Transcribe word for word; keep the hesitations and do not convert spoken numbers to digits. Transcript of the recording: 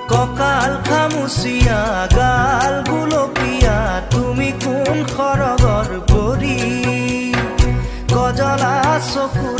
ককাল খামুচিয়া গাল গুলপীয়া তুমি কোন খৰগৰ পৰি কজলা চকু